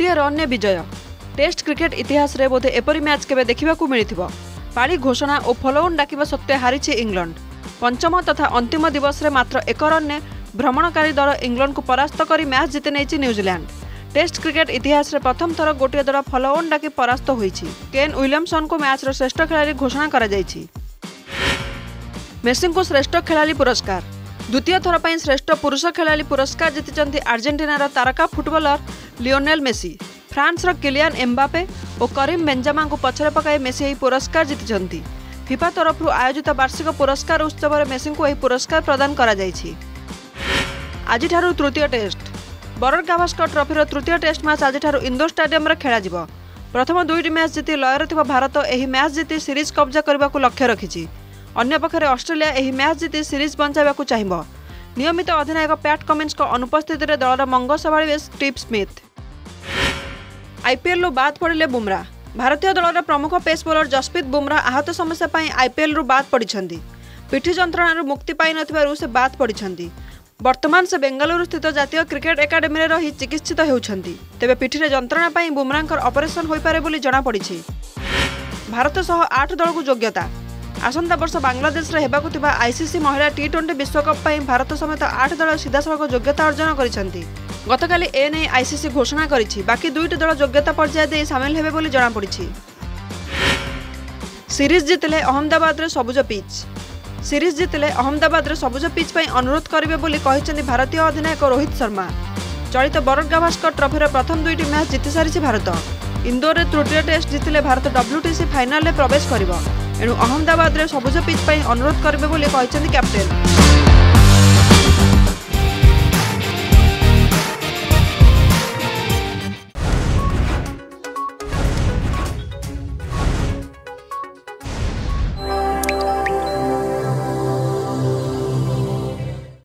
गोटे रन विजय। Test cricket इतिहास रे बोधे एपरी मैच केबे देखिबाकू मिलिथिबो। पाड़ी घोषणा और फॉलोअन डाकिबा सत्वे हारिछि इंग्लैंड। पंचम तथा अंतिम दिवस रे मात्र 1 रन भ्रमणकारी दल इंग्लैंड को परास्त करी मैच जीति नेछि न्यूजीलैंड। टेस्ट क्रिकेट इतिहास रे प्रथम थर गोटे दल फॉलोअन डाकी परास्त होईछि। केन विलियमसन को मैच रो श्रेष्ठ खिलाड़ी घोषणा करा जायछि। मेसी को श्रेष्ठ खिलाड़ी पुरस्कार। द्वितीय थर पर श्रेष्ठ पुरुष खिलाड़ी पुरस्कार जीति आर्जेंटीनार तारका footballer Lionel Messi. France Kylian Mbappe और करीम बेंजामा को पछरे पकाई मेसी यह पुरस्कार जीति। फिफा तरफ आयोजित वार्षिक पुरस्कार उत्सव में मेसी को यह पुरस्कार प्रदान करा जायछि। आज तृतीय टेस्ट बरड गावस्कर ट्रॉफीर तृतीय टेस्ट मैच आज इंडोर स्टेडियम खेल। प्रथम 2टी मैच जीति लयर थिबा भारत यह मैच जीति सीरीज कब्जा करने को लक्ष्य रखिछि। अन्य पक्षरे ऑस्ट्रेलिया यह मैच जीति सीरीज बंचाइबाकू चाहिबो। नियमित अधिनायक पैट कमिन्स को अनुपस्थित रे दलर मंग संभाळिबे स्टीव स्मिथ। आईपीएल रू बाद पड़िले बुमरा। भारतीय दलर प्रमुख पेस बोलर जसप्रीत बुमरा आहत समस्या पई आईपीएल रू बाद पड़िछंती। पिठी जंत्रणा मुक्ति पाई नथिबारु से बाद पड़िछंती। वर्तमान से बेंगलुरु स्थित जातीय क्रिकेट एकाडेमी रे रही चिकित्सित हेउछंती। तेबे पिठी जंत्रणा पई बुमरांकर ऑपरेशन होई पारे बोली जणा पड़िछि। भारत सह 8 दल को योग्यता। आसंता वर्ष बांग्लादेश रे हेबाकू थिबा आईसीसी महिला टी20 विश्वकप पई भारत समेत 8 दल सीधासलख योग्यता अर्जन करिसेंती। गतकाली एने आईसीसी घोषणा करिछि। बाकी 2टी दल योग्यता पर्याय दे शामिल हेबे बोली जणा पड़िछि। सीरीज जितले अहमदाबाद रे सबुज पिच। सीरीज जितले अहमदाबाद रे सबुज पिच पई अनुरोध करिवे बोली कहिसेंती भारतीय अधिनायक रोहित शर्मा। चलित बरड गावस्कर ट्रॉफीर प्रथम 2टी मैच जीति सारिछि भारत। इंदौर रे तृतीय टेस्ट जितले भारत WTC फाइनल रे प्रवेश करिवो। एणु अहमदाबाद रे सबुज पिच पई अनुरोध करिवे बोली कहिसेंती कैप्टेन।